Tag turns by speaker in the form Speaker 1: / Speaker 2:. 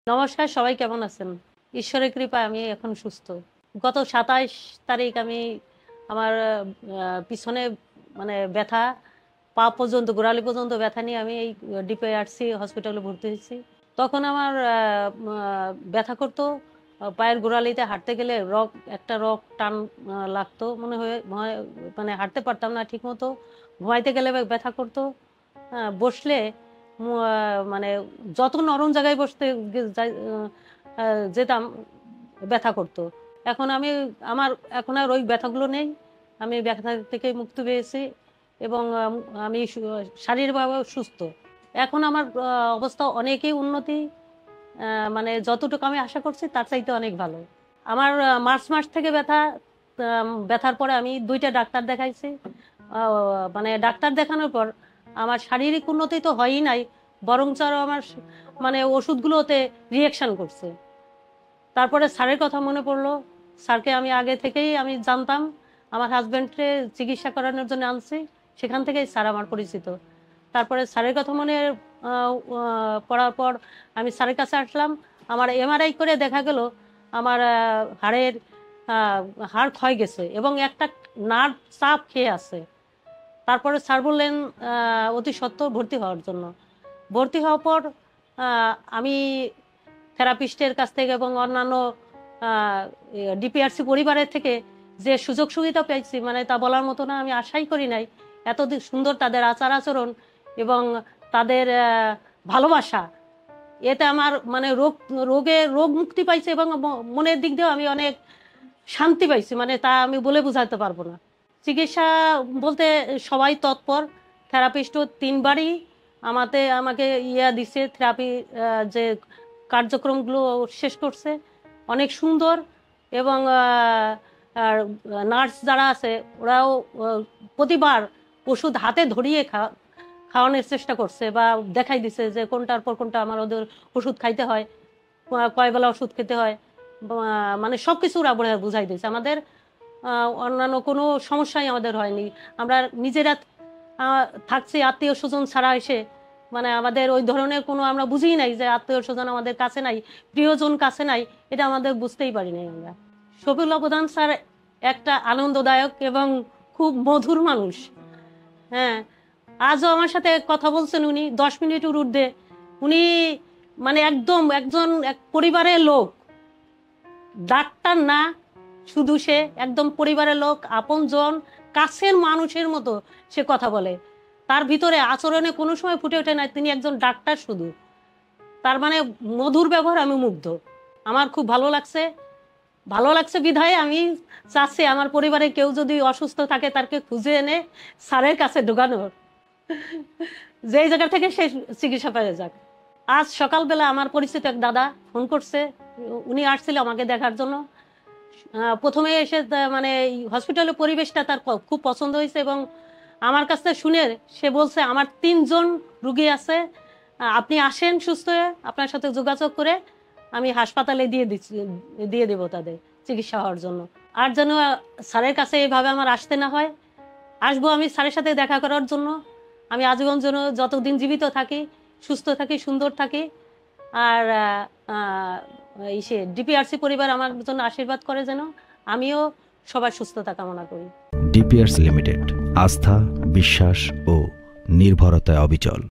Speaker 1: নমস্কার, সবাই কেমন আছেন? ঈশ্বরের কৃপায় আমি এখন সুস্থ। গত ২৭ তারিখ আমি আমার পিছনে ব্যথা, পা পর্যন্ত গোড়ালি পর্যন্ত ব্যথা নিয়ে আমি এই ডিপিআরসি হসপিটালে ভর্তি হয়েছি। তখন আমার ব্যথা করতো। পায়ের গোড়ালিতে হাঁটতে গেলে একটা টান লাগতো। মনে হয় মানে হাঁটতে পারতাম না ঠিকমতো। ঘুমাইতে গেলে ব্যথা করতো। বসলে মানে যত নরম জায়গায় বসতে যেতাম ব্যথা করতো। এখন এখন আর ওই ব্যথাগুলো নেই। আমি ব্যথা থেকে মুক্তি পেয়েছি এবং আমি শারীরিকভাবে সুস্থ। এখন আমার অবস্থা অনেকই উন্নতি, মানে যতটুকু আমি আশা করছি তার চাইতে অনেক ভালো। আমার মার্চ মাস থেকে ব্যথার পরে আমি 2টা ডাক্তার দেখাইছি। মানে ডাক্তার দেখানোর পর আমার শারীরিক উন্নতি তো হয়ই নাই, বরঞ্চ আরও আমার ওষুধগুলোতে রিঅ্যাকশন করছে। তারপরে স্যারের কথা মনে পড়লো। স্যারকে আমি আগে থেকেই আমি জানতাম, আমার হাজব্যান্ডকে চিকিৎসা করানোর জন্য আনছি, সেখান থেকেই স্যার আমার পরিচিত। তারপরে স্যারের কথা মনে পড়ার পর আমি স্যারের কাছে আসলাম। আমার এমআরআই করে দেখা গেল আমার হাড় ক্ষয় গেছে এবং একটা নার্ভ চাপ খেয়ে আছে। তারপরে স্যার বললেন অতি সত্বর ভর্তি হওয়ার জন্য। ভর্তি হওয়ার পর আমি থেরাপিস্টের কাছ থেকে এবং অন্যান্য ডিপিআরসি পরিবারের থেকে যে সুযোগ সুবিধা পেয়েছি, মানে তা বলার মতো না। আমি আশাই করি নাই এত সুন্দর তাদের আচার আচরণ এবং তাদের ভালোবাসা। এতে আমার রোগ মুক্তি পাইছে এবং মনের দিক দিয়েও আমি অনেক শান্তি পাইছি, মানে তা আমি বলে বোঝাতে পারবো না। চিকিৎসা বলতে সবাই তৎপর। থেরাপিস্টও 3বারই আমাকে দিচ্ছে, থেরাপি যে কার্যক্রমগুলো শেষ করছে অনেক সুন্দর। এবং নার্স যারা আছে ওরাও প্রতিবার ওষুধ হাতে ধরিয়ে খাওয়ানোর চেষ্টা করছে বা দেখাই দিছে যে কোনটার পর কোনটা আমার ওদের ওষুধ খাইতে হয়, কয় বেলা ওষুধ খেতে হয়, মানে সব কিছু ওরা বুঝাই দিয়েছে আমাদের। অন্যান্য কোনো সমস্যাই আমাদের হয়নি। আমরা নিজেরা থাকছি, আত্মীয় স্বজন ছাড়া এসে মানে আমাদের ওই ধরনের কোনো আমরা বুঝিই নাই যে আত্মীয় স্বজন আমাদের কাছে নাই, প্রিয়জন কাছে নাই, এটা আমাদের বুঝতেই পারি নাই আমরা। শফিউল্লাহ প্রধান স্যার একটা আনন্দদায়ক এবং খুব মধুর মানুষ। হ্যাঁ, আজও আমার সাথে কথা বলছেন উনি 10 মিনিটের ঊর্ধ্বে। উনি মানে একদম একজন পরিবারের লোক, ডাক্তার না, শুধু সে একদম পরিবারের লোক, আপনজন, কাছের মানুষের মতো সে কথা বলে। তার ভিতরে আচরণে কোনো সময় ফুটে ওঠে না তিনি একজন ডাক্তার শুধু। তার মানে মধুর ব্যবহার, আমি মুগ্ধ। আমার খুব ভালো লাগছে বিধায় আমি চাচ্ছি আমার পরিবারে কেউ যদি অসুস্থ থাকে তাকে খুঁজে এনে স্যারের কাছে ঢোকানোর, যেই জায়গা থেকে সে চিকিৎসা পেয়ে যাক। আজ সকালবেলা আমার পরিচিত এক দাদা ফোন করছে, উনি আসছিল আমাকে দেখার জন্য। প্রথমে এসে মানে হসপিটালের পরিবেশটা তার খুব পছন্দ হয়েছে এবং আমার কাছ থেকে শুনে সে বলছে আমার 3জন রুগী আছে, আপনি আসেন সুস্থ হয়ে, আপনার সাথে যোগাযোগ করে আমি হাসপাতালে দিয়ে দেবো তাদের চিকিৎসা হওয়ার জন্য। আর যেন স্যারের কাছে এইভাবে আমার আসতে না হয়। আসবো আমি স্যারের সাথে দেখা করার জন্য। আমি আজীবন যেন যতদিন জীবিত থাকি, সুস্থ থাকি, সুন্দর থাকি। আর ডিপিআরসি পরিবার আমার জন্য আশীর্বাদ করে যেন আমিও সবার সুস্থতা কামনা করি।
Speaker 2: ডিপিআরসি লিমিটেড, আস্থা, বিশ্বাস ও নির্ভরতায় অবিচল।